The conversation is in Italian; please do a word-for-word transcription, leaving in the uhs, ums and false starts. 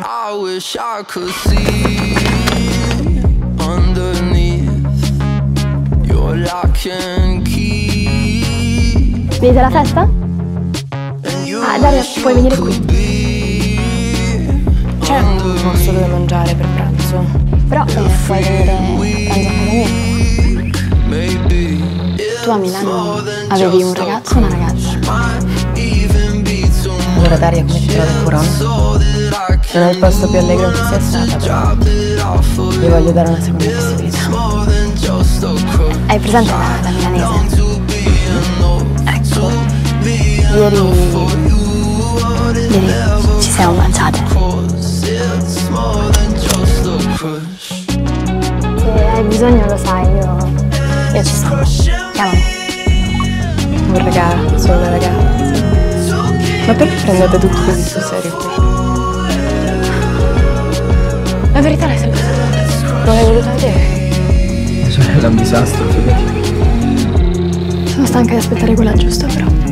I wish I could see underneath your lock and key. Vedete la festa? Ah, Daria, puoi venire qui. C'è un posto dove mangiare per pranzo. Però eh, puoi venire a pranzo a casa mia. Tu a Milano avevi un ragazzo o una ragazza? Allora Daria, come ti trovi in Corona? Non è il posto più allegro che sia stata, però gli voglio dare una seconda possibilità. Hai presente la, la milanese? Ecco, ieri, ieri ci siamo baciate. Se hai bisogno lo sai, io, io ci sono. Chiamami. Un regalo, solo una ragazza. Ma perché prendete tutto così sul serio qui? La verità l'hai sempre stata. Non l'hai voluta vedere. Mia sorella è un disastro, fidati. Sono stanca di aspettare quella giusta, però.